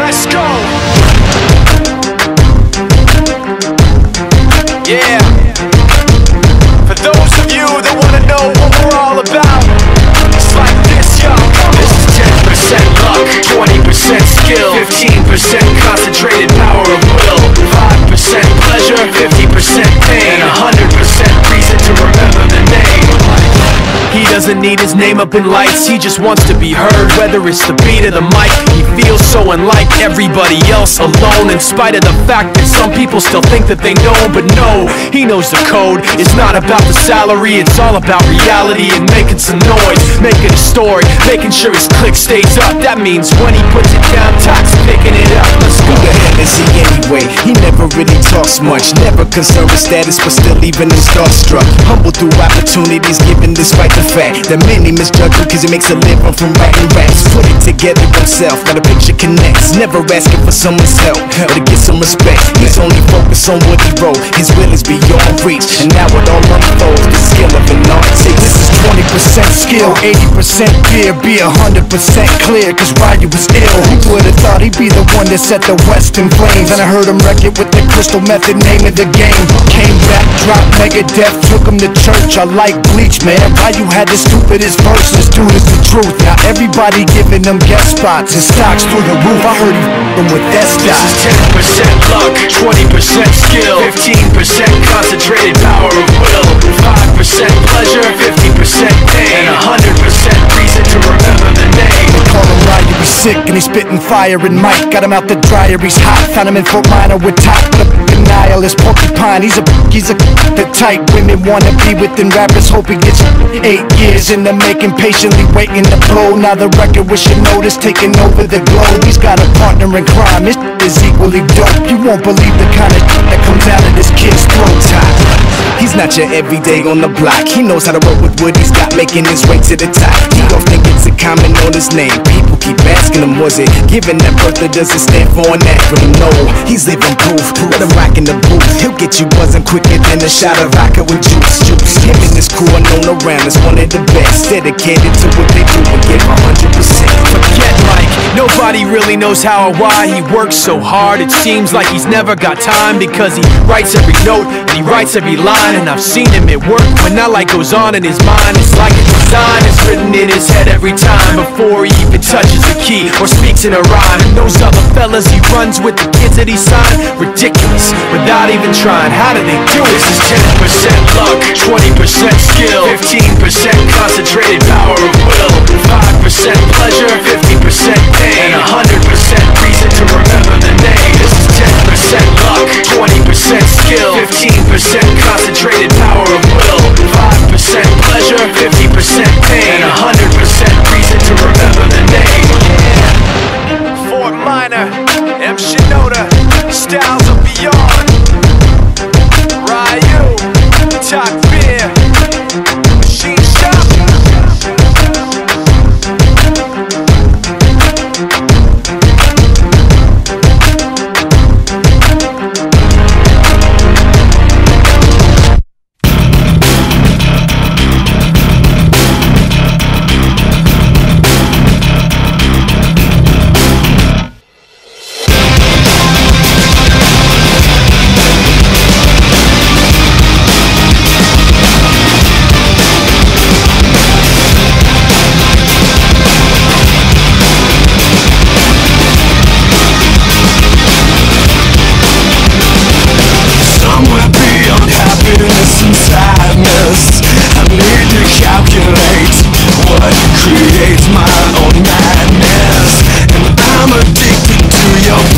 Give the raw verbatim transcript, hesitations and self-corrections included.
Let's go. Yeah. For those of you that wanna know what we're all about, it's like this, yo. This is ten percent luck, twenty percent skill, fifteen percent concentrated power of will, five percent pleasure, fifty percent pain, and one hundred percent reason to remember the name. He doesn't need his name up in lights, he just wants to be heard, whether it's the beat or the mic. He feels so unlike everybody else, alone, in spite of the fact that some people still think that they know. But no, he knows the code. It's not about the salary, it's all about reality and making some noise, making a story, making sure his click stays up. That means when he puts it down, Tox picking it up. Let's go. Who the hell is he anyway? He never really talks much, never concerned with status, but still even him starstruck. Humble through opportunities given despite the fact that many misjudge him cause he makes a living from writing raps. Put it together himself, now the picture connects. Never asking for someone's help or to get some respect. He's only focused on what he wrote. His will is beyond reach, and now it all unfolds. The skill of an artist. This is twenty percent skill, eighty percent fear. Be a hundred percent clear, cause Ryu was ill. Who would've thought he'd be the one that set the West in flames? And I heard him wreck it with the crystal method, name of the game. Came back, dropped Megadeth, took him to church. I like Bleach, man. Ryu had the stupidest verses, dude, is the truth. Now everybody giving them guest spots and stocks through the roof. I heard he f***ing with that stock. This is ten percent luck, twenty percent skill, fifteen percent concentrated power of will, five percent pleasure, fifty percent pain, and one hundred percent reason to remember the name. They call him Ryu, he's sick and he's spitting fire. And Mike got him out the dryer, he's hot. Found him in Fort Minor with top, the f***ing nihilist porcupine. He's a he's a the type women wanna be within rappers. Hope he gets eight years in the making, patiently waiting to blow. Now the record with your notice taking over the globe. He's got a partner in crime, his is equally dope. You won't believe the kind of that comes out of this kid's throat. He's not your everyday on the block. He knows how to work with what he's got, making his way to the top. He don't think it's a comment on his name. People keep asking him, was it given that birth or does it stand for an acronym? No, he's living proof. Let him rock in the booth. He'll get you buzzing quicker than a shot of vodka with juice. Juice. Him and his crew are known around as one of the best, dedicated to what they do and give one hundred percent. Forget Mike, nobody really knows how or why he works so hard. It seems like he's never got time, because he writes every note and he writes every line. And I've seen him at work when that light goes on in his mind. It's like a design is written in his head every time, before he even touches a key or speaks in a rhyme. And those other fellas he runs with, the kids that he signed, ridiculous, without even trying. How do they do it? This is ten percent luck, twenty percent skill, fifteen percent concentrated power of will, five percent pleasure, fifty percent pain, and one hundred percent reason to remember the name. This is ten percent luck, twenty percent skill, fifteen percent concentrated power of will, five percent pleasure, fifty percent pain, and one hundred percent reason to remember the name. Yeah. Fort Minor, M. Shinoda, Styles of Beyond, Ryu, Talk Beer, Machine Shop. I need to calculate what creates my own madness, and I'm addicted to your